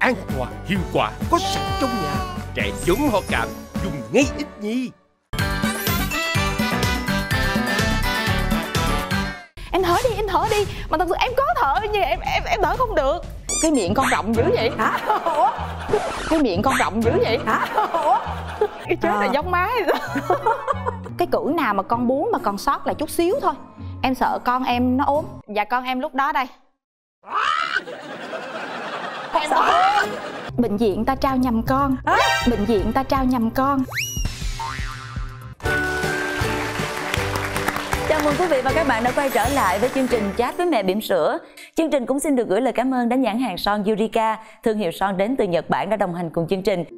an toàn, hiệu quả, có sẵn trong nhà. Trẻ giống ho cảm, dùng ngay ít nhi. Em thở đi. Mà thật sự em có thở nhưng em thở không được. Cái miệng con rộng dữ vậy hả? Ủa? Cái miệng con rộng dữ vậy hả? Ủa? Cái chết là giống má vậy đó. Cái cữ nào mà con bú mà còn sót lại chút xíu thôi, em sợ con em nó ốm. Và con em lúc đó đây. Bệnh viện ta trao nhầm con. Bệnh viện ta trao nhầm con. Chào mừng quý vị và các bạn đã quay trở lại với chương trình Chat với mẹ bỉm sữa. Chương trình cũng xin được gửi lời cảm ơn đến nhãn hàng son Eureka, thương hiệu son đến từ Nhật Bản đã đồng hành cùng chương trình.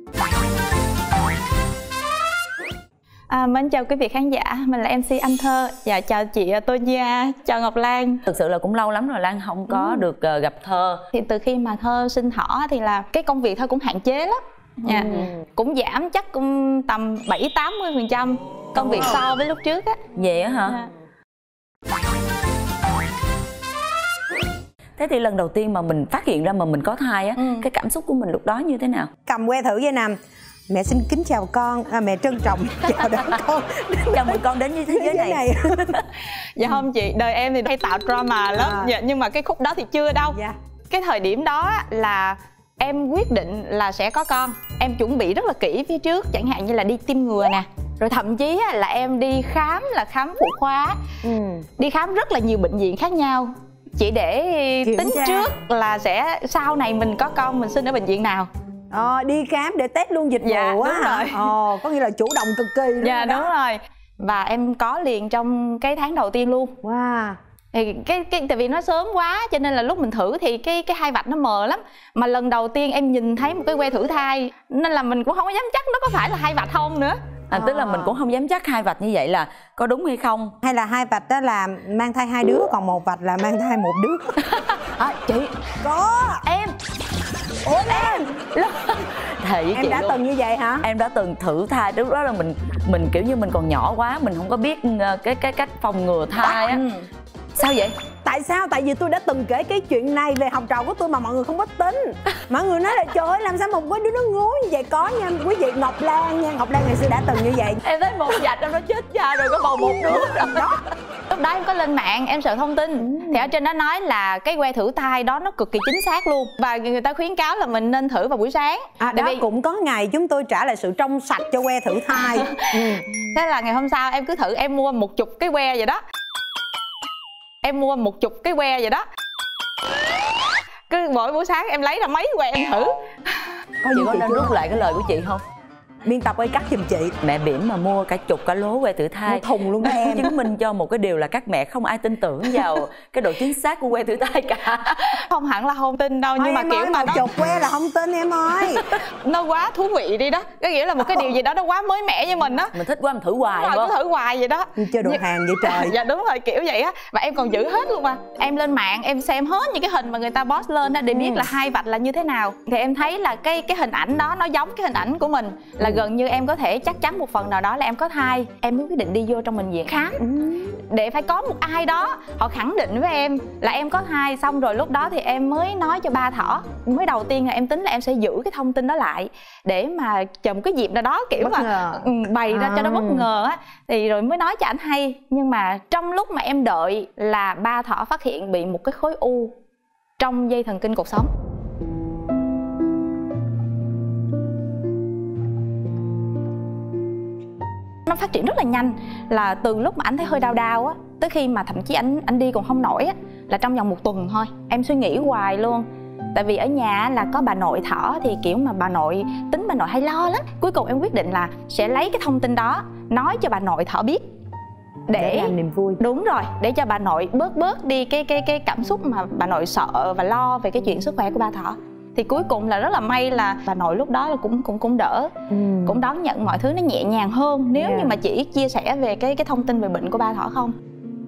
Mến chào quý vị khán giả, mình là MC Anh Thơ. Dạ chào chị Tonya, chào Ngọc Lan. Thực sự là cũng lâu lắm rồi Lan không có được gặp Thơ. Thì từ khi mà Thơ sinh Thỏ thì là cái công việc Thơ cũng hạn chế lắm. Dạ. Cũng giảm chắc cũng tầm 70-80% công việc so với lúc trước á. Vậy á hả? Dạ. Thế thì lần đầu tiên mà mình phát hiện ra mà mình có thai á, cái cảm xúc của mình lúc đó như thế nào? Cầm que thử vậy nè. Mẹ xin kính chào con, mẹ trân trọng chào đón con. Chào mừng con đến với thế giới này. Dạ không chị, đời em thì hay tạo drama lắm. Dạ, nhưng mà cái khúc đó thì chưa đâu. Cái thời điểm đó là em quyết định là sẽ có con. Em chuẩn bị rất là kỹ phía trước, chẳng hạn như là đi tiêm ngừa nè. Rồi thậm chí là em đi khám phụ khoa. Đi khám rất là nhiều bệnh viện khác nhau, chỉ để tính trước là sẽ sau này mình có con mình sinh ở bệnh viện nào. Đi khám để test luôn dịch vụ á hả? Có nghĩa là chủ động cực kỳ luôn. Dạ đúng rồi. Và em có liền trong cái tháng đầu tiên luôn. Wow. Thì tại vì nó sớm quá cho nên là lúc mình thử thì cái hai vạch nó mờ lắm. Mà lần đầu tiên em nhìn thấy một cái que thử thai nên là mình cũng không có dám chắc nó có phải là hai vạch không nữa. Tức là mình cũng không dám chắc hai vạch như vậy là có đúng hay không. Hay là hai vạch đó là mang thai hai đứa, còn một vạch là mang thai một đứa. Chị có em. Ủa em Thầy với em chị đã luôn. từng như vậy hả? Em đã từng thử thai, lúc đó là mình kiểu như mình còn nhỏ quá, mình không có biết cái cách phòng ngừa thai á. Sao vậy? Tại sao? Tại vì tôi đã từng kể cái chuyện này về học trò của tôi mà mọi người không có tin. Mọi người nói là trời ơi làm sao một cái đứa nó ngu như vậy. Có nha quý vị, Ngọc Lan nha, Ngọc Lan ngày xưa đã từng như vậy. Em thấy một vạch em nó chết cha rồi, có bầu một đứa đó. Lúc đó em có lên mạng em search thông tin thì ở trên đó nói là cái que thử thai đó nó cực kỳ chính xác luôn, và người ta khuyến cáo là mình nên thử vào buổi sáng. Đó vì cũng có ngày chúng tôi trả lại sự trong sạch cho que thử thai. Thế là ngày hôm sau em cứ thử, em mua 10 cái que vậy đó. Em mua 10 cái que vậy đó. Cứ mỗi buổi sáng em lấy ra mấy que em thử. Chị có nên rút lại cái lời của chị không? Biên tập ơi cắt giùm chị. Mẹ bỉm mà mua cả chục cả lố que thử thai, mua thùng luôn đó em. Chứng minh cho một cái điều là các mẹ không ai tin tưởng vào cái độ chính xác của que thử thai cả. Không hẳn là không tin đâu, nhưng mà kiểu mà một chục que là không tin em ơi. Nó quá thú vị đi đó. Cái nghĩa là một cái điều gì đó nó quá mới mẻ với mình đó. Mình thích quá mình thử hoài. Đúng rồi, cứ thử hoài vậy đó. Như chơi đồ hàng vậy trời. Dạ đúng rồi, kiểu vậy á. Và em còn giữ hết luôn mà. Em lên mạng em xem hết những cái hình mà người ta post lên đó để biết là hai vạch là như thế nào. Thì em thấy là cái hình ảnh đó nó giống cái hình ảnh của mình, là gần như em có thể chắc chắn một phần nào đó là em có thai. Em mới quyết định đi vô trong bệnh viện khám để phải có một ai đó họ khẳng định với em là em có thai. Xong rồi lúc đó thì em mới nói cho ba Thỏ. Mới đầu tiên là em tính là em sẽ giữ cái thông tin đó lại để mà chờ một cái dịp nào đó kiểu bất mà bày ra cho nó bất ngờ á, thì rồi mới nói cho anh hay. Nhưng mà trong lúc mà em đợi là ba Thỏ phát hiện bị một cái khối u trong dây thần kinh cột sống. Nó phát triển rất là nhanh, là từ lúc mà anh thấy hơi đau đau á tới khi mà thậm chí anh đi còn không nổi á là trong vòng 1 tuần thôi. Em suy nghĩ hoài luôn. Tại vì ở nhà là có bà nội Thỏ thì kiểu mà bà nội tính bà nội hay lo lắm. Cuối cùng em quyết định là sẽ lấy cái thông tin đó nói cho bà nội Thỏ biết để làm niềm vui. Đúng rồi, để cho bà nội bớt đi cái cảm xúc mà bà nội sợ và lo về cái chuyện sức khỏe của ba Thỏ. Thì cuối cùng là rất là may là bà nội lúc đó là cũng đỡ, cũng đón nhận mọi thứ nó nhẹ nhàng hơn nếu như mà chỉ chia sẻ về cái thông tin về bệnh của ba Thỏ không.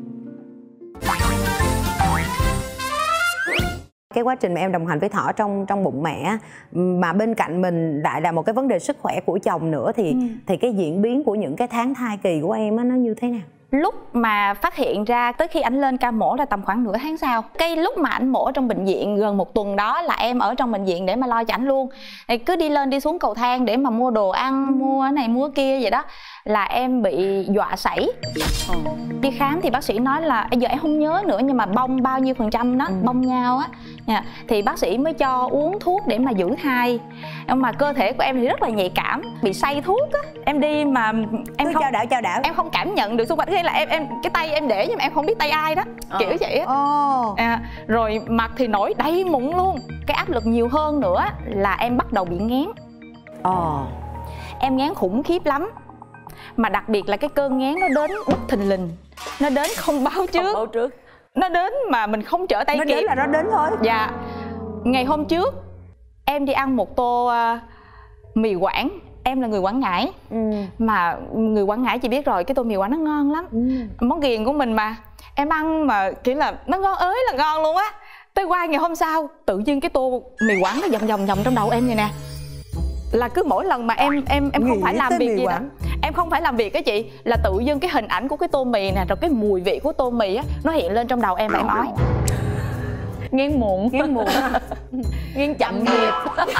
Cái quá trình mà em đồng hành với Thỏ trong bụng mẹ mà bên cạnh mình lại là một cái vấn đề sức khỏe của chồng nữa thì cái diễn biến của những cái tháng thai kỳ của em á nó như thế nào? Lúc mà phát hiện ra tới khi ảnh lên ca mổ là tầm khoảng nửa tháng sau. Cái lúc mà ảnh mổ trong bệnh viện gần 1 tuần đó là em ở trong bệnh viện để mà lo cho ảnh luôn. Thì cứ đi lên đi xuống cầu thang để mà mua đồ ăn, mua cái này mua cái kia vậy đó, là em bị dọa sảy. Đi khám thì bác sĩ nói là giờ em không nhớ nữa nhưng mà bong bao nhiêu % đó, bong nhau á. Thì bác sĩ mới cho uống thuốc để mà giữ thai. Nhưng mà cơ thể của em thì rất là nhạy cảm, bị say thuốc á. Em đi mà em không chao đảo em không cảm nhận được xung quanh, thế là em cái tay em để nhưng mà em không biết tay ai đó, kiểu vậy á. Rồi mặt thì nổi đầy mụn luôn. Cái áp lực nhiều hơn nữa là em bắt đầu bị nghén. Em nghén khủng khiếp lắm. Mà đặc biệt là cái cơn nghén nó đến bất thình lình, nó đến không báo trước. Nó đến mà mình không trở tay kịp. Nó đến là nó đến thôi. Dạ. Ngày hôm trước em đi ăn một tô mì Quảng. Em là người Quảng Ngãi. Mà người Quảng Ngãi chị biết rồi, cái tô mì Quảng nó ngon lắm. Món ghiền của mình mà. Em ăn mà kiểu là nó ngon ới là ngon luôn á. Tới qua ngày hôm sau tự nhiên cái tô mì Quảng nó vòng trong đầu em vậy nè. Là cứ mỗi lần mà em không phải làm việc gì đó, em không phải làm việc á chị, là tự dưng cái hình ảnh của cái tô mì nè, rồi cái mùi vị của tô mì á nó hiện lên trong đầu em và em ói. Nghiến muộn Nghiến chậm nghiệp.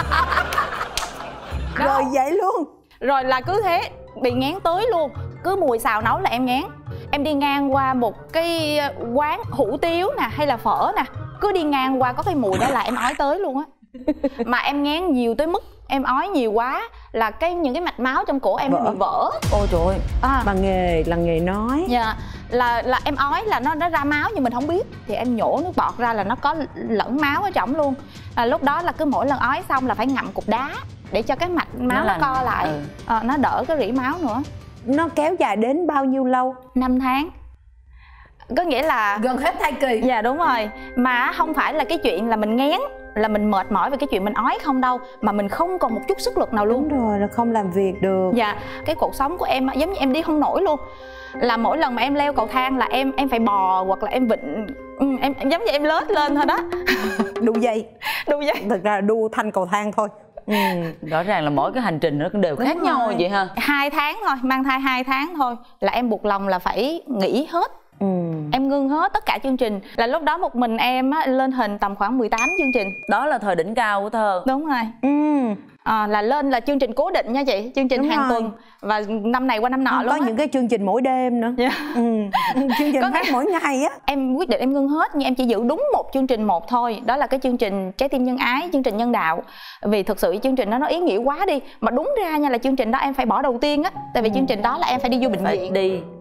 Rồi vậy luôn. Rồi là cứ thế bị nghén tới luôn. Cứ mùi xào nấu là em nghén. Em đi ngang qua một cái quán hủ tiếu nè hay là phở nè, cứ đi ngang qua có cái mùi đó là em ói tới luôn á. Mà em nghén nhiều tới mức em ói nhiều quá là những cái mạch máu trong cổ em nó bị vỡ. Ôi trời ơi. Là nghề nói. Dạ. Là em ói là nó ra máu nhưng mình không biết. Thì em nhổ nước bọt ra là nó có lẫn máu ở trong luôn. Lúc đó là cứ mỗi lần ói xong là phải ngậm cục đá để cho cái mạch máu nó co lại. Nó đỡ cái rỉ máu nữa. Nó kéo dài đến bao nhiêu lâu? 5 tháng. Có nghĩa là gần hết thai kỳ. Dạ đúng rồi. Mà không phải là cái chuyện là mình nghén, là mình mệt mỏi về cái chuyện mình ói không đâu, mà mình không còn một chút sức lực nào luôn. Đúng rồi, là không làm việc được. Dạ. Cái cuộc sống của em giống như em đi không nổi luôn. Là mỗi lần mà em leo cầu thang là em phải bò hoặc là em vịn, em giống như em lết lên thôi đó. Đu dây. Thực ra là đu thanh cầu thang thôi. Rõ ràng là mỗi cái hành trình nó đều khác nhau vậy ha. 2 tháng thôi, mang thai 2 tháng thôi là em buộc lòng là phải nghỉ hết. Em ngưng hết tất cả chương trình. Là lúc đó một mình em á, lên hình tầm khoảng 18 chương trình. Đó là thời đỉnh cao của Thơ. Đúng rồi. Là lên là chương trình cố định nha chị, chương trình hàng tuần. Và năm này qua năm nọ luôn. Có những cái chương trình mỗi đêm nữa. Chương trình phát mỗi ngày á. Em quyết định em ngưng hết, nhưng em chỉ giữ đúng một chương trình một thôi. Đó là cái chương trình Trái tim nhân ái, chương trình nhân đạo. Vì thực sự chương trình đó nó ý nghĩa quá đi. Mà đúng ra nha là chương trình đó em phải bỏ đầu tiên á. Tại vì chương trình đó là em phải đi vô bệnh viện.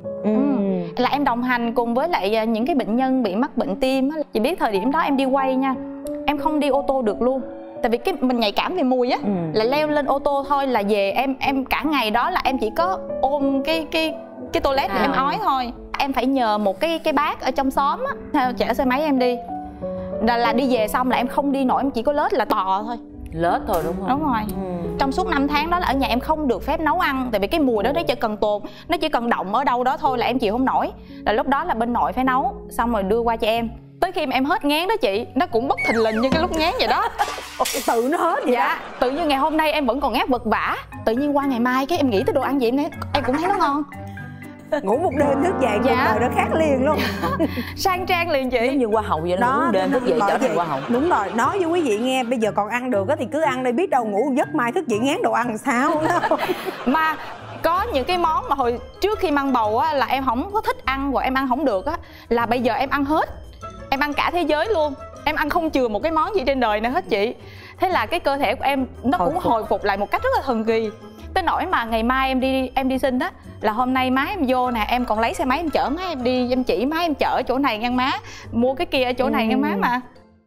Là em đồng hành cùng với lại những cái bệnh nhân bị mắc bệnh tim á. Chị biết thời điểm đó em đi quay nha, em không đi ô tô được luôn. Tại vì mình nhạy cảm về mùi á. Là leo lên ô tô thôi là về em cả ngày đó là em chỉ có ôm cái toilet để em ói thôi. Em phải nhờ một cái bác ở trong xóm á theo chở xe máy em đi. Là đi về xong là em không đi nổi, em chỉ có lết là tò thôi. Lết thôi đúng không? Đúng rồi. Trong suốt 5 tháng đó là ở nhà em không được phép nấu ăn. Tại vì cái mùi đó nó chỉ cần tồn, nó chỉ cần động ở đâu đó thôi là em chịu không nổi. Là lúc đó là bên nội phải nấu, xong rồi đưa qua cho em. Tới khi mà em hết nghén đó chị, nó cũng bất thình lình như cái lúc nghén vậy đó. Tự nó hết vậy. Dạ. Tự nhiên ngày hôm nay em vẫn còn ngáp vật vã. Tự nhiên qua ngày mai cái em nghĩ tới đồ ăn gì em cũng thấy nó ngon. Ngủ một đêm thức dậy cuộc đời nó khác liền luôn. Sang trang liền chị. Giống như hoa hậu vậy đó, ngủ một đêm thức dậy trở thành hoa hậu. Đúng rồi, nói với quý vị nghe, bây giờ còn ăn được thì cứ ăn đi, biết đâu ngủ giấc mai thức dậy ngán đồ ăn sao. Mà có những cái món mà hồi trước khi mang bầu á là em không có thích ăn, hoặc em ăn không được á, là bây giờ em ăn hết. Em ăn cả thế giới luôn. Em ăn không chừa một cái món gì trên đời nào hết chị. Thế là cái cơ thể của em nó cũng hồi phục lại một cách rất là thần kỳ. Tới nỗi mà ngày mai em đi sinh á, là hôm nay má em vô nè, em còn lấy xe máy em chở má em đi, em chỉ má em chở chỗ này ngăn má, mua cái kia ở chỗ này ngăn má mà.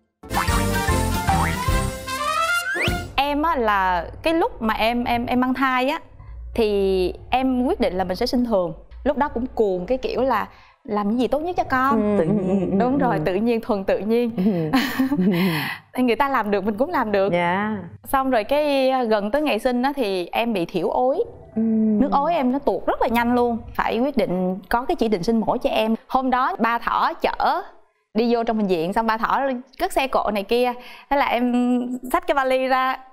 Em á là cái lúc mà em mang thai á thì em quyết định là mình sẽ sinh thường. Lúc đó cũng cuồng cái kiểu là làm cái gì tốt nhất cho con. Tự nhiên. Đúng rồi, tự nhiên, thuần tự nhiên. Người ta làm được mình cũng làm được. Xong rồi cái gần tới ngày sinh á thì em bị thiểu ối. Nước ối em nó tuột rất là nhanh luôn. Phải quyết định có cái chỉ định sinh mổ cho em. Hôm đó ba Thỏ chở đi vô trong bệnh viện, xong ba Thỏ cất xe cộ này kia. Thế là em xách cái vali ra,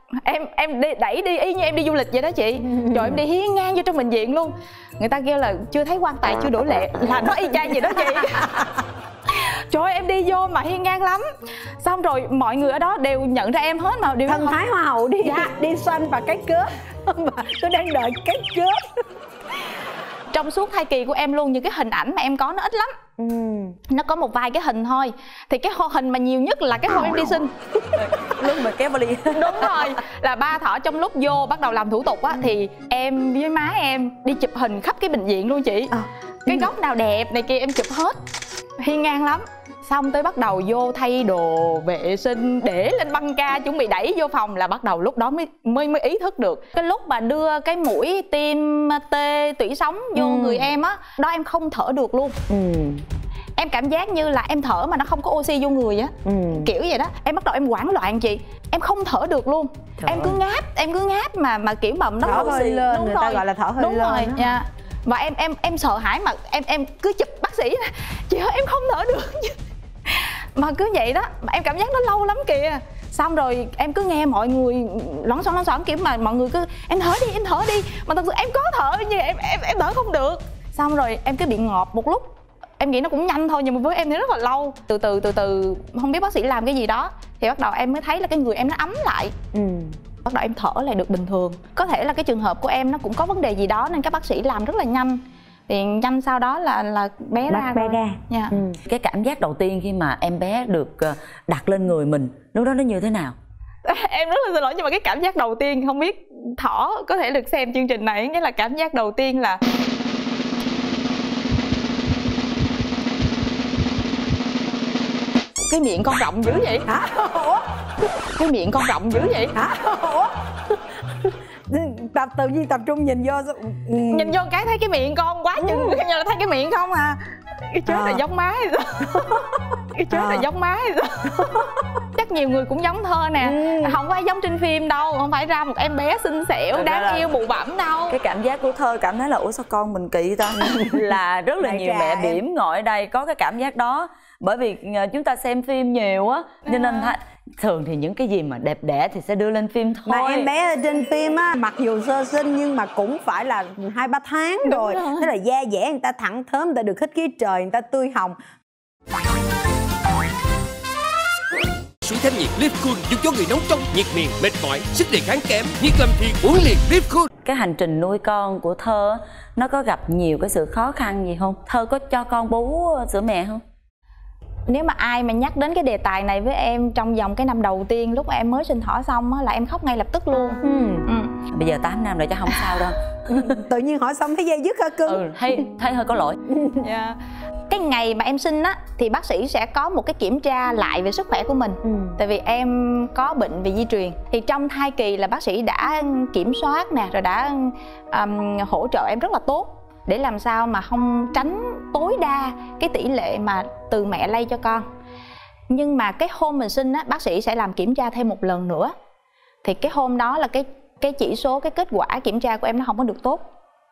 em đẩy đi y như em đi du lịch vậy đó chị. Trời, em đi hiên ngang vô trong bệnh viện luôn. Người ta kêu là chưa thấy quan tài chưa đổ lệ, là nó y chang vậy đó chị. Trời ơi, em đi vô mà hiên ngang lắm. Xong rồi mọi người ở đó đều nhận ra em hết mà đều thần thái hoa hậu đi. Dạ. Đi xoanh và cái cớp mà tôi đang đợi cái cớp. Trong suốt thai kỳ của em luôn, những cái hình ảnh mà em có nó ít lắm. Nó có một vài cái hình thôi. Thì cái hình mà nhiều nhất là cái hôm em đi sinh. Lúc mà kéo vali. Đúng rồi, là 3 thỏ trong lúc vô bắt đầu làm thủ tục á, thì em với má em đi chụp hình khắp cái bệnh viện luôn chị. Cái góc nào đẹp này kia em chụp hết, hiên ngang lắm. Xong tới bắt đầu vô thay đồ vệ sinh, để lên băng ca chuẩn bị đẩy vô phòng, là bắt đầu lúc đó mới ý thức được. Cái lúc mà đưa cái mũi tiêm tê tủy sống vô người em á, đó em không thở được luôn. Em cảm giác như là em thở mà nó không có oxy vô người á. Kiểu vậy đó. Em bắt đầu em hoảng loạn chị. Em không thở được luôn. Em cứ ngáp mà kiểu mà nó thở hơi lên. Đúng người rồi. ta gọi là thở hơi đúng lên. Rồi, dạ. Và em sợ hãi mà em cứ chụp bác sĩ. Chị ơi, em không thở được. Mà cứ vậy đó, mà em cảm giác nó lâu lắm kìa. Xong rồi em cứ nghe mọi người lón xón kiểu mà mọi người cứ em thở đi. Mà thật sự em có thở nhưng em thở không được. Xong rồi em cứ bị ngộp một lúc. Em nghĩ nó cũng nhanh thôi nhưng mà với em thì rất là lâu. Từ từ không biết bác sĩ làm cái gì đó thì bắt đầu em mới thấy là cái người em nó ấm lại. Bắt đầu em thở lại được bình thường. Có thể là cái trường hợp của em nó cũng có vấn đề gì đó nên các bác sĩ làm rất là nhanh. Thì nhanh sau đó là bé ra bé rồi. ra. Dạ. Cái cảm giác đầu tiên khi mà em bé được đặt lên người mình, lúc đó nó như thế nào? Em rất là xin lỗi nhưng mà cái cảm giác đầu tiên, không biết thỏ có thể được xem chương trình này, nghĩa là cảm giác đầu tiên là cái miệng con rộng dữ vậy hả? Cái miệng con rộng dữ vậy hả? Tự nhiên tập trung nhìn vô. Nhìn vô cái thấy cái miệng con quá chừng, như là thấy cái miệng không à. Cái chết là giống má hay sao? Cái chết là giống má hay sao? Chắc nhiều người cũng giống Thơ nè. Không có ai giống trên phim đâu, không phải ra một em bé xinh xẻo đáng yêu bụ bẫm đâu. Cái cảm giác của Thơ cảm thấy là ủa sao con mình kỳ ta. Là rất là nhiều mẹ bỉm ngồi ở đây có cái cảm giác đó. Bởi vì chúng ta xem phim nhiều á, cho nên thường thì những cái gì mà đẹp đẽ thì sẽ đưa lên phim thôi. Mà em bé ở trên phim á, mặc dù sơ sinh nhưng mà cũng phải là 2-3 tháng rồi. Thế là da dẻ người ta thẳng thớm, người ta được hít khí trời, người ta tươi hồng. Sủi thêm nhiệt Liftcool giúp cho người nóng trong, nhiệt miệng, mệt mỏi, sức đề kháng kém, nhiệt làm phiền, uống liền Liftcool. Cái hành trình nuôi con của Thơ nó có gặp nhiều cái sự khó khăn gì không? Thơ có cho con bú sữa mẹ không? Nếu mà ai mà nhắc đến cái đề tài này với em trong vòng cái năm đầu tiên lúc mà em mới sinh thỏ xong á, là em khóc ngay lập tức luôn. Bây giờ 8 năm rồi chắc không sao đâu. Tự nhiên hỏi xong thấy dây dứt hả cưng? Thấy hơi có lỗi. Yeah. Cái ngày mà em sinh á thì bác sĩ sẽ có một cái kiểm tra lại về sức khỏe của mình. Tại vì em có bệnh về di truyền. Thì trong thai kỳ là bác sĩ đã kiểm soát nè, rồi đã hỗ trợ em rất là tốt, để làm sao mà không tránh tối đa cái tỷ lệ mà từ mẹ lây cho con. Nhưng mà cái hôm mình sinh á, bác sĩ sẽ làm kiểm tra thêm một lần nữa. Thì cái hôm đó là cái chỉ số, cái kết quả kiểm tra của em nó không có được tốt.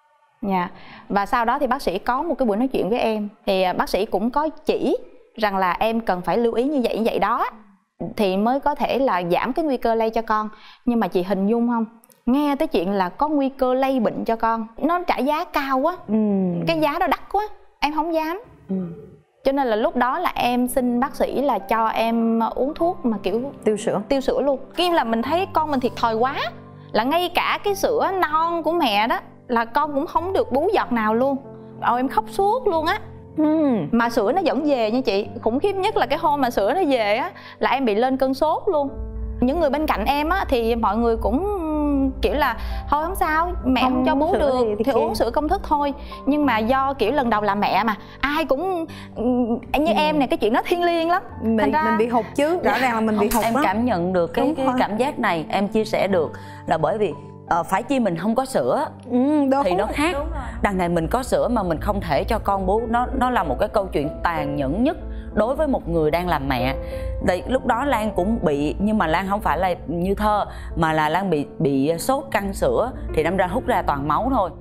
Và sau đó thì bác sĩ có một cái buổi nói chuyện với em. Thì bác sĩ cũng có chỉ rằng là em cần phải lưu ý như vậy đó, thì mới có thể là giảm cái nguy cơ lây cho con. Nhưng mà chị hình dung không, nghe tới chuyện là có nguy cơ lây bệnh cho con, nó trả giá cao quá. Cái giá đó đắt quá, em không dám. Cho nên là lúc đó là em xin bác sĩ là cho em uống thuốc mà kiểu tiêu sữa luôn. Khi là mình thấy con mình thiệt thòi quá, là ngay cả cái sữa non của mẹ đó là con cũng không được bú giọt nào luôn. Em khóc suốt luôn á. Mà sữa nó vẫn về nha chị. Khủng khiếp nhất là cái hôm mà sữa nó về á, là em bị lên cơn sốt luôn. Những người bên cạnh em á thì mọi người cũng kiểu là thôi không sao, mẹ không cho bú được thì uống sữa công thức thôi. Nhưng mà do kiểu lần đầu làm mẹ mà ai cũng như em nè, cái chuyện đó thiêng liêng lắm. Mình bị hụt chứ, rõ ràng là mình bị hụt. Em cảm nhận được cái cảm giác này, em chia sẻ được là bởi vì phải chi mình không có sữa thì nó khác. Đằng này mình có sữa mà mình không thể cho con bú, nó là một cái câu chuyện tàn nhẫn nhất đối với một người đang làm mẹ. Thì lúc đó Lan cũng bị, nhưng mà Lan không phải là như Thơ, mà là Lan bị sốt căng sữa, thì đâm ra hút ra toàn máu thôi.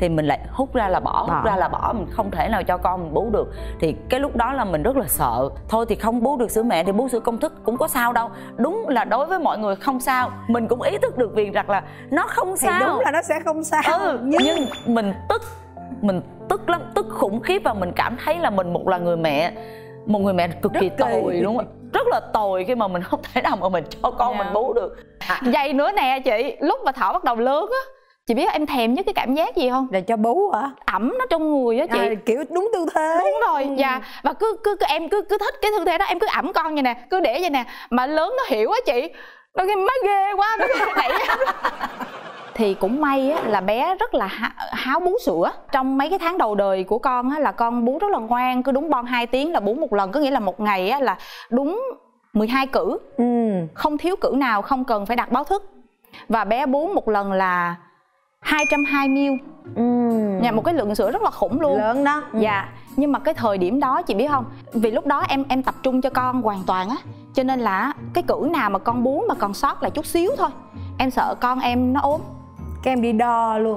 thì mình lại hút ra là bỏ, hút ra là bỏ, mình không thể nào cho con mình bú được. Thì cái lúc đó là mình rất là sợ. Thôi thì không bú được sữa mẹ thì bú sữa công thức cũng có sao đâu. Đúng là đối với mọi người không sao, mình cũng ý thức được việc rằng là nó không sao. Thì đúng là nó sẽ không sao. Nhưng mình tức lắm, tức khủng khiếp. Và mình cảm thấy là mình một người mẹ cực kỳ tồi luôn á, rất là tồi khi mà mình không thể nào mà mình cho con mình bú được. Vậy nữa nè chị, lúc mà Thảo bắt đầu lớn á, chị biết em thèm nhất cái cảm giác gì không? Là cho bú hả? Ẩm nó trong người á chị. Kiểu đúng tư thế. Đúng rồi. Dạ. Và em cứ thích cái tư thế đó, em cứ ẩm con vậy nè, cứ để vậy nè. Mà lớn nó hiểu á chị, nó cái má ghê quá, nó đẩy em. Thì cũng may á, là bé rất là háo bú sữa. Trong mấy cái tháng đầu đời của con á, là con bú rất là ngoan. Cứ đúng bon 2 tiếng là bú một lần. Có nghĩa là một ngày á, là đúng 12 cữ. Không thiếu cữ nào, không cần phải đặt báo thức. Và bé bú một lần là 220ml. Một cái lượng sữa rất là khủng luôn. Lớn đó. Dạ. Nhưng mà cái thời điểm đó chị biết không, vì lúc đó em tập trung cho con hoàn toàn á, cho nên là cái cữ nào mà con bú mà còn sót lại chút xíu thôi, em sợ con em nó ốm. Cái em đi đo luôn.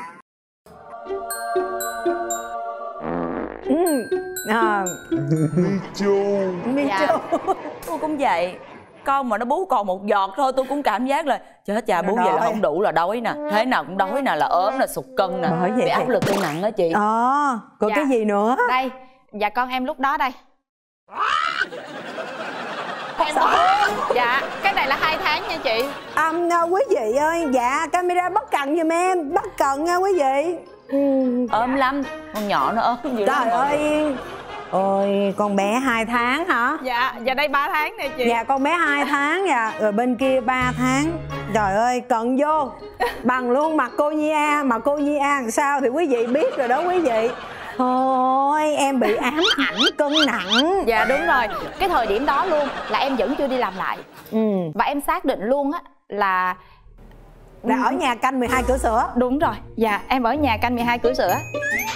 Mi Chu. Tôi cũng vậy. Con mà nó bú còn một giọt thôi tôi cũng cảm giác là chết cha, bú vậy là không đủ, là đói nè, thế nào cũng đói nè, là ốm nè, sụt cân nè, bị áp lực cân nặng đó chị. Còn cái gì nữa? Đây, dạ con em lúc đó đây. Dạ, cái này là 2 tháng nha chị. Quý vị ơi, dạ camera bắt cận giùm em, bắt cận nha quý vị. Ốm lắm, con nhỏ nó ốm dữ lắm. Trời ơi. Ôi, con bé 2 tháng hả? Dạ, dạ đây 3 tháng nè chị. Dạ, con bé 2 tháng dạ, rồi bên kia 3 tháng. Trời ơi, cận vô bằng luôn mặt cô Nhi A. Mà cô Nhi A làm sao thì quý vị biết rồi đó quý vị. Thôi, em bị ám ảnh cân nặng. Dạ đúng rồi, cái thời điểm đó luôn là em vẫn chưa đi làm lại. Và em xác định luôn á là ở nhà canh 12 cữ sữa. Đúng rồi, dạ em ở nhà canh 12 cữ sữa.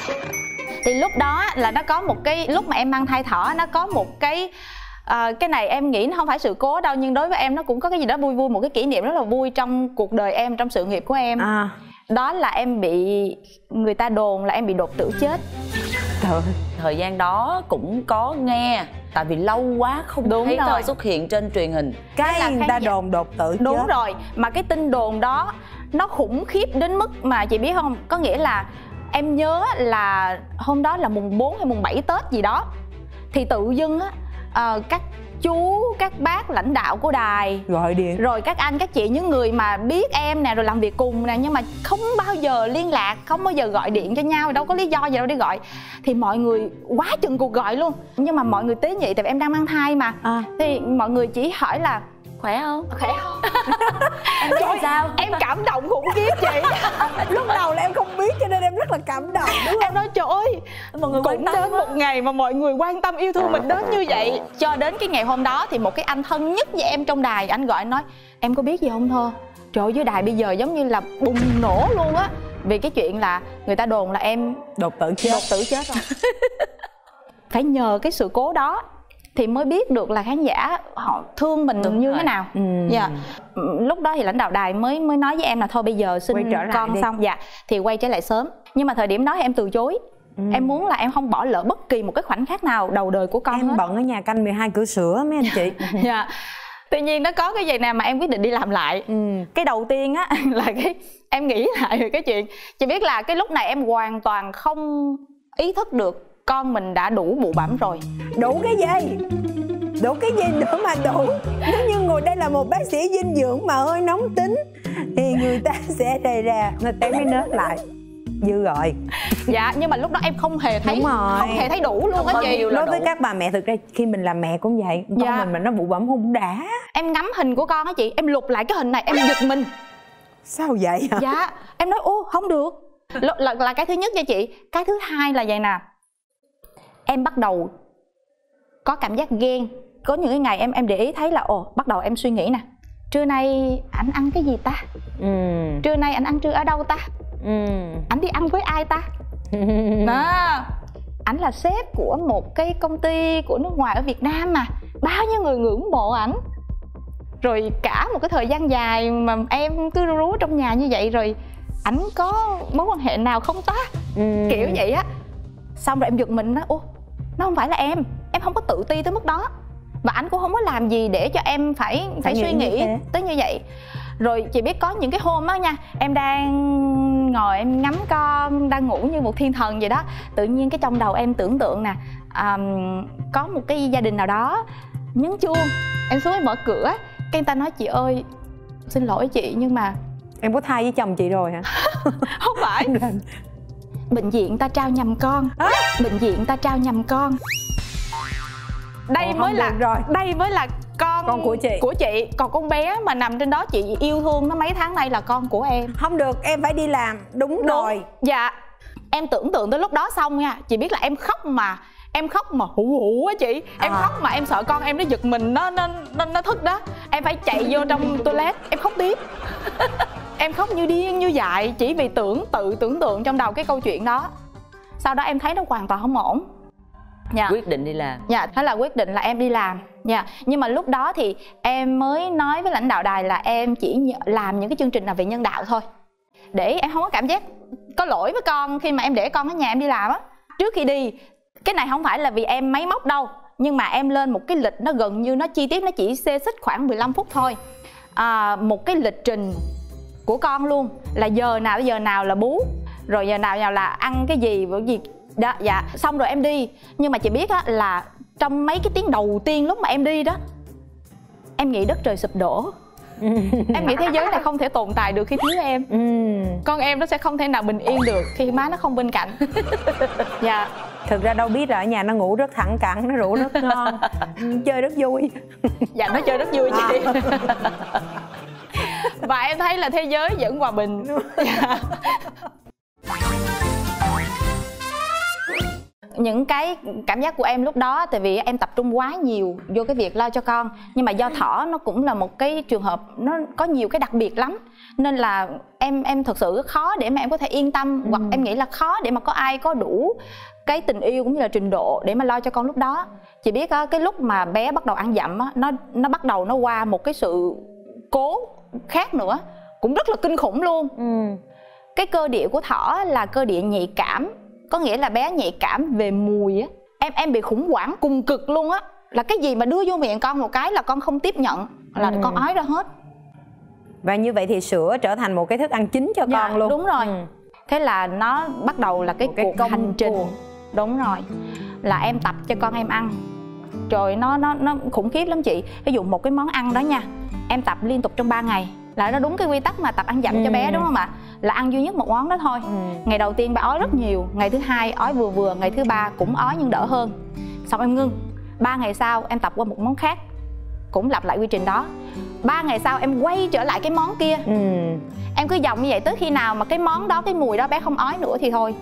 Thì lúc đó là nó có một cái, lúc mà em mang thai thỏ nó có một cái này em nghĩ nó không phải sự cố đâu, nhưng đối với em nó cũng có cái gì đó vui vui, một cái kỷ niệm rất là vui trong cuộc đời em, trong sự nghiệp của em. Đó là em bị người ta đồn là em bị đột tử chết. Trời, thời gian đó cũng có nghe, tại vì lâu quá không thấy nó xuất hiện trên truyền hình. Cái người ta đồn đột tử chết. Đúng rồi, mà cái tin đồn đó nó khủng khiếp đến mức mà chị biết không, có nghĩa là em nhớ là hôm đó là mùng 4 hay mùng 7 Tết gì đó, thì tự dưng á, các chú, các bác lãnh đạo của đài gọi điện, rồi các anh, các chị, những người mà biết em nè, rồi làm việc cùng nè, nhưng mà không bao giờ liên lạc, không bao giờ gọi điện cho nhau, đâu có lý do gì đâu đi gọi. Thì mọi người quá chừng cuộc gọi luôn. Nhưng mà mọi người tế nhị, tại vì em đang mang thai mà, thì mọi người chỉ hỏi là khỏe không? Khỏe không? Em biết sao? Em cảm động khủng khiếp chị. Lúc đầu là em không biết cho nên em rất là cảm động, đúng không? Em nói trời ơi, mọi người cũng đến một ngày mà mọi người quan tâm yêu thương mình đến như vậy. Cho đến cái ngày hôm đó thì một cái anh thân nhất với em trong đài, anh gọi, anh nói em có biết gì không Thơ? Trời ơi, dưới đài bây giờ giống như là bùng nổ luôn á, vì cái chuyện là người ta đồn là em đột tử chết rồi. Phải nhờ cái sự cố đó thì mới biết được là khán giả họ thương mình như thế nào. Lúc đó thì lãnh đạo đài mới nói với em là thôi bây giờ xin con đi. Xong dạ thì quay trở lại sớm. Nhưng mà thời điểm đó thì em từ chối. Em muốn là em không bỏ lỡ bất kỳ một cái khoảnh khắc nào đầu đời của con em hết. Bận ở nhà canh 12 cữ sữa mấy anh chị. Dạ. Tuy nhiên nó có cái gì nè mà em quyết định đi làm lại. Cái đầu tiên á là cái em nghĩ lại về cái chuyện, chị biết là cái lúc này em hoàn toàn không ý thức được con mình đã đủ bụ bẫm rồi. Đủ cái gì? Đủ cái gì nữa mà đủ? Nếu như ngồi đây là một bác sĩ dinh dưỡng mà hơi nóng tính thì người ta sẽ đề ra, người ta mới nết lại dư rồi. Dạ, nhưng mà lúc đó em không hề thấy, không hề thấy đủ luôn á chị. Đối với các bà mẹ, thực ra khi mình làm mẹ cũng vậy, con mình mà nó bụ bẫm không đã. Em ngắm hình của con á chị, em lục lại cái hình này em giật mình. Sao vậy hả? Dạ, em nói ô không được. Là cái thứ nhất nha chị. Cái thứ hai là vậy nè, em bắt đầu có cảm giác ghen. Có những cái ngày em để ý thấy là bắt đầu em suy nghĩ nè, trưa nay ảnh ăn cái gì ta? Trưa nay ảnh ăn trưa ở đâu ta? Ảnh đi ăn với ai ta? Đó. Ảnh là sếp của một cái công ty của nước ngoài ở Việt Nam mà bao nhiêu người ngưỡng mộ ảnh. Rồi cả một cái thời gian dài mà em cứ rú trong nhà như vậy, rồi ảnh có mối quan hệ nào không ta, kiểu vậy á. Xong rồi em giật mình nói ô, nó không phải là em không có tự ti tới mức đó, và ảnh cũng không có làm gì để cho em phải suy nghĩ tới như vậy. Rồi chị biết có những cái hôm á nha, em đang ngồi em ngắm con đang ngủ như một thiên thần vậy đó, tự nhiên cái trong đầu em tưởng tượng nè, có một cái gia đình nào đó nhấn chuông, em xuống em mở cửa, cái người ta nói chị ơi xin lỗi chị nhưng mà em có thai với chồng chị rồi hả? Không phải. Bệnh viện ta trao nhầm con. Bệnh viện ta trao nhầm con. Đây mới là rồi. Đây mới là con của chị. Còn con bé mà nằm trên đó chị yêu thương nó mấy tháng nay là con của em. Không được, em phải đi làm. Đúng rồi. Dạ. Em tưởng tượng tới lúc đó xong nha, chị biết là em khóc mà hù hù á chị. Em khóc mà em sợ con em nó giật mình, nó thức đó. Em phải chạy vô trong toilet, em khóc tiếp. Em khóc như điên như dại chỉ vì tự tưởng tượng trong đầu cái câu chuyện đó. Sau đó em thấy nó hoàn toàn không ổn. Dạ. Quyết định đi làm. Dạ, thế là quyết định là em đi làm. Dạ. Nhưng mà lúc đó thì em mới nói với lãnh đạo đài là em chỉ làm những cái chương trình nào về nhân đạo thôi, để em không có cảm giác có lỗi với con khi mà em để con ở nhà em đi làm á. Trước khi đi, cái này không phải là vì em máy móc đâu, nhưng mà em lên một cái lịch nó gần như nó chi tiết, nó chỉ xê xích khoảng 15 phút thôi. Một cái lịch trình của con luôn, là giờ nào là bú, rồi giờ nào là ăn cái gì đó. Dạ. Xong rồi em đi, nhưng mà chị biết á là trong mấy cái tiếng đầu tiên lúc mà em đi đó, em nghĩ đất trời sụp đổ. Em nghĩ thế giới này không thể tồn tại được khi thiếu em. Con em nó sẽ không thể nào bình yên được khi má nó không bên cạnh. Dạ. Thực ra đâu biết là ở nhà nó ngủ rất thẳng cẳng, nó ngủ rất ngon, chơi rất vui. Dạ, nó chơi rất vui chị. Và em thấy là thế giới vẫn hòa bình. Dạ. Những cái cảm giác của em lúc đó, tại vì em tập trung quá nhiều vô cái việc lo cho con, nhưng mà do thỏ nó cũng là một cái trường hợp nó có nhiều cái đặc biệt lắm, nên là em thực sự khó để mà em có thể yên tâm, hoặc em nghĩ là khó để mà có ai có đủ cái tình yêu cũng như là trình độ để mà lo cho con lúc đó. Chị biết cái lúc mà bé bắt đầu ăn dặm á, nó bắt đầu nó qua một cái sự cố khác nữa cũng rất là kinh khủng luôn. Cái cơ địa của thỏ là cơ địa nhạy cảm, có nghĩa là bé nhạy cảm về mùi á. Em bị khủng hoảng cùng cực luôn á, là cái gì mà đưa vô miệng con một cái là con không tiếp nhận, là con ói ra hết. Và như vậy thì sữa trở thành một cái thức ăn chính cho con luôn. Đúng rồi. Thế là nó bắt đầu là cái cuộc hành trình. Đúng rồi. Là em tập cho con em ăn. Trời, nó khủng khiếp lắm chị. Ví dụ một cái món ăn đó nha, em tập liên tục trong 3 ngày, là nó đúng cái quy tắc mà tập ăn dặm cho bé, đúng không ạ? Là ăn duy nhất một món đó thôi. Ngày đầu tiên bà ói rất nhiều, ngày thứ hai ói vừa vừa, ngày thứ ba cũng ói nhưng đỡ hơn. Xong em ngưng. 3 ngày sau em tập qua một món khác, cũng lặp lại quy trình đó. 3 ngày sau em quay trở lại cái món kia. Em cứ vòng như vậy tới khi nào mà cái món đó, cái mùi đó bé không ói nữa thì thôi.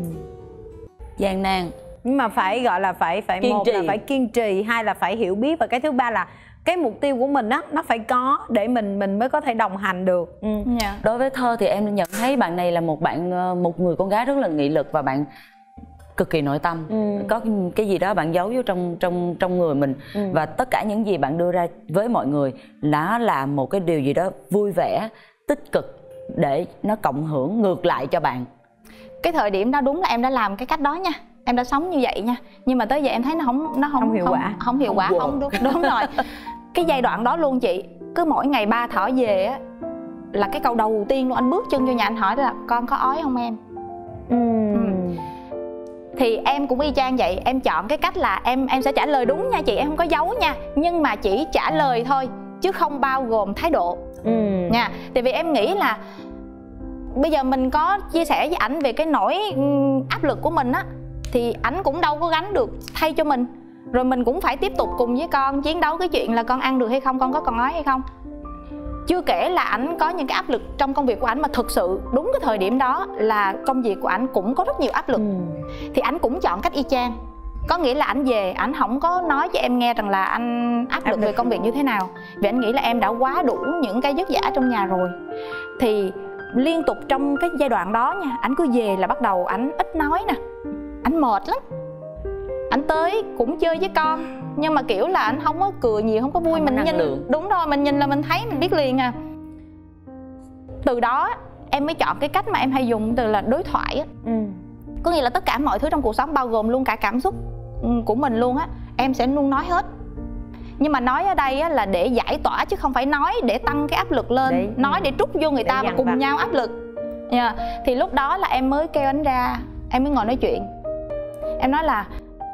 Gian nan. Nhưng mà phải gọi là phải một là phải kiên trì, hai là phải hiểu biết, và cái thứ ba là cái mục tiêu của mình á, nó phải có để mình mới có thể đồng hành được. Đối với Thơ thì em nhận thấy bạn này là một người con gái rất là nghị lực, và bạn cực kỳ nội tâm. Có cái gì đó bạn giấu vô trong người mình, và tất cả những gì bạn đưa ra với mọi người nó là một cái điều gì đó vui vẻ, tích cực để nó cộng hưởng ngược lại cho bạn. Cái thời điểm đó đúng là em đã làm cái cách đó nha, em đã sống như vậy nha, nhưng mà tới giờ em thấy nó không hiệu quả, không đúng rồi. Cái giai đoạn đó luôn chị, cứ mỗi ngày ba Thỏ về á là cái câu đầu tiên luôn, anh bước chân vô nhà anh hỏi là con có ói không em. Thì em cũng y chang vậy, em chọn cái cách là em sẽ trả lời đúng nha chị, em không có giấu nha, nhưng mà chỉ trả lời thôi chứ không bao gồm thái độ nha. Tại vì em nghĩ là bây giờ mình có chia sẻ với ảnh về cái nỗi áp lực của mình á, thì ảnh cũng đâu có gánh được thay cho mình, rồi mình cũng phải tiếp tục cùng với con chiến đấu cái chuyện là con ăn được hay không, con có còn ói hay không. Chưa kể là ảnh có những cái áp lực trong công việc của ảnh, mà thực sự đúng cái thời điểm đó là công việc của ảnh cũng có rất nhiều áp lực. Thì ảnh cũng chọn cách y chang, có nghĩa là ảnh về ảnh không có nói cho em nghe rằng là anh áp lực về công việc như thế nào, vì ảnh nghĩ là em đã quá đủ những cái vất vả trong nhà rồi. Thì liên tục trong cái giai đoạn đó nha, ảnh cứ về là bắt đầu ảnh ít nói nè, ảnh mệt lắm. Ảnh tới cũng chơi với con, nhưng mà kiểu là ảnh không có cười nhiều, không có vui. Mình nhìn, đúng rồi, mình nhìn là mình thấy, mình biết liền à. Từ đó em mới chọn cái cách mà em hay dùng từ là đối thoại á. Có nghĩa là tất cả mọi thứ trong cuộc sống, bao gồm luôn cả cảm xúc của mình luôn á, em sẽ luôn nói hết. Nhưng mà nói ở đây á, là để giải tỏa chứ không phải nói để tăng cái áp lực lên, nói để trút vô người ta và cùng nhau áp lực. Thì lúc đó là em mới kêu anh ra, em mới ngồi nói chuyện. Em nói là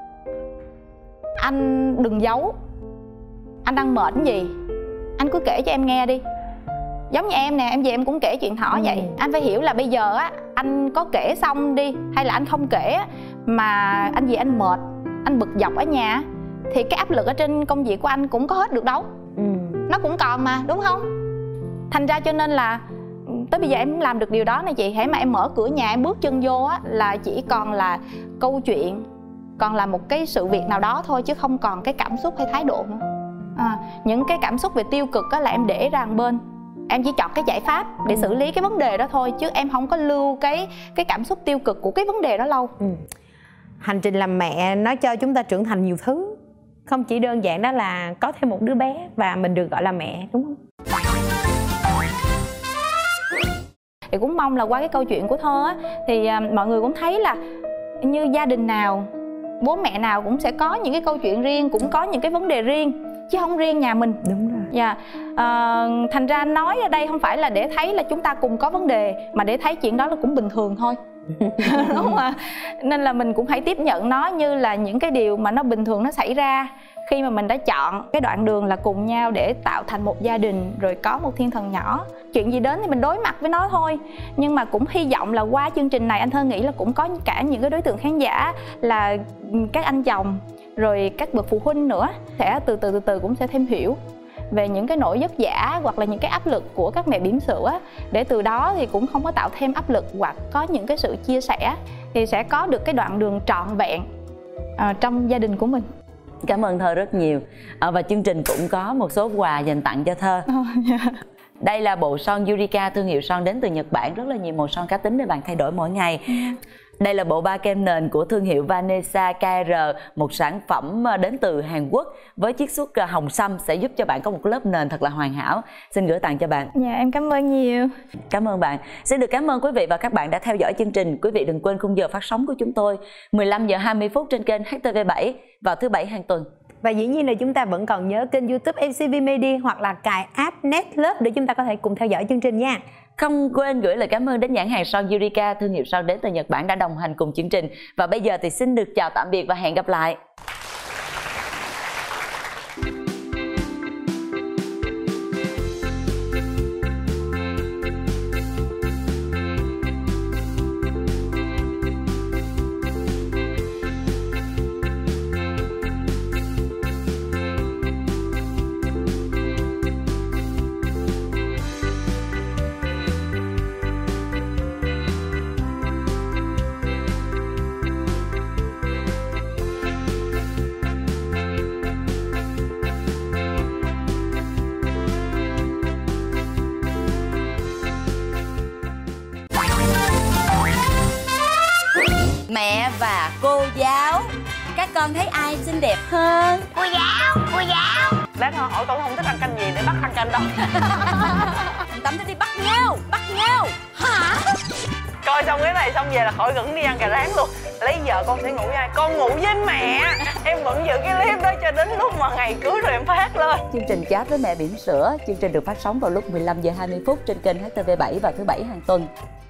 anh đừng giấu, anh đang mệt cái gì, anh cứ kể cho em nghe đi. Giống như em nè, em về em cũng kể chuyện thỏ vậy. Anh phải hiểu là bây giờ á, anh có kể xong đi hay là anh không kể á, mà anh về anh mệt, anh bực dọc ở nhà, thì cái áp lực ở trên công việc của anh cũng có hết được đâu. Nó cũng còn mà, đúng không? Thành ra cho nên là tới bây giờ em làm được điều đó nè chị. Hễ mà em mở cửa nhà em bước chân vô á, là chỉ còn là câu chuyện, còn là một cái sự việc nào đó thôi, chứ không còn cái cảm xúc hay thái độ nữa. Những cái cảm xúc về tiêu cực á là em để ra một bên. Em chỉ chọn cái giải pháp để xử lý cái vấn đề đó thôi, chứ em không có lưu cái cảm xúc tiêu cực của cái vấn đề đó lâu. Hành trình làm mẹ nó cho chúng ta trưởng thành nhiều thứ, không chỉ đơn giản đó là có thêm một đứa bé và mình được gọi là mẹ, đúng không? Thì cũng mong là qua cái câu chuyện của Thơ á, thì mọi người cũng thấy là như gia đình nào, bố mẹ nào cũng sẽ có những cái câu chuyện riêng, cũng có những cái vấn đề riêng, chứ không riêng nhà mình. Đúng rồi. Thành ra nói ở đây không phải là để thấy là chúng ta cùng có vấn đề, mà để thấy chuyện đó là cũng bình thường thôi. Đúng không ạ? Nên là mình cũng hãy tiếp nhận nó như là những cái điều mà nó bình thường nó xảy ra khi mà mình đã chọn cái đoạn đường là cùng nhau để tạo thành một gia đình, rồi có một thiên thần nhỏ. Chuyện gì đến thì mình đối mặt với nó thôi. Nhưng mà cũng hy vọng là qua chương trình này, anh Thơ nghĩ là cũng có cả những cái đối tượng khán giả là các anh chồng, rồi các bậc phụ huynh nữa, sẽ từ từ cũng sẽ thêm hiểu về những cái nỗi vất vả hoặc là những cái áp lực của các mẹ bỉm sữa, để từ đó thì cũng không có tạo thêm áp lực, hoặc có những cái sự chia sẻ thì sẽ có được cái đoạn đường trọn vẹn trong gia đình của mình. Cảm ơn Thơ rất nhiều. Và chương trình cũng có một số quà dành tặng cho Thơ. Đây là bộ son Eureka, thương hiệu son đến từ Nhật Bản, rất là nhiều màu son cá tính để bạn thay đổi mỗi ngày. Đây là bộ ba kem nền của thương hiệu Vanessa KR, một sản phẩm đến từ Hàn Quốc với chiết xuất hồng sâm, sẽ giúp cho bạn có một lớp nền thật là hoàn hảo. Xin gửi tặng cho bạn. Dạ, em cảm ơn nhiều. Cảm ơn bạn. Xin được cảm ơn quý vị và các bạn đã theo dõi chương trình. Quý vị đừng quên khung giờ phát sóng của chúng tôi 15 giờ 20 phút trên kênh HTV7 vào thứ Bảy hàng tuần. Và dĩ nhiên là chúng ta vẫn còn nhớ kênh YouTube MCV Media hoặc là cài app Netlove để chúng ta có thể cùng theo dõi chương trình nha. Không quên gửi lời cảm ơn đến nhãn hàng son Eureka, thương hiệu son đến từ Nhật Bản đã đồng hành cùng chương trình. Và bây giờ thì xin được chào tạm biệt và hẹn gặp lại. Mẹ và cô giáo, các con thấy ai xinh đẹp hơn? Cô giáo. Lát nữa hỏi con không thích ăn canh gì để bắt ăn canh đâu. Tắm thích đi bắt ngao. Hả? Coi xong cái này xong về là khỏi gửng đi ăn cà rán luôn. Lấy vợ con sẽ ngủ với ai? Con ngủ với mẹ. Em vẫn giữ cái clip đó cho đến lúc mà ngày cưới rồi em phát lên. Chương trình Chat với mẹ bỉm sữa, chương trình được phát sóng vào lúc 15 giờ 20 phút trên kênh HTV7 vào thứ Bảy hàng tuần.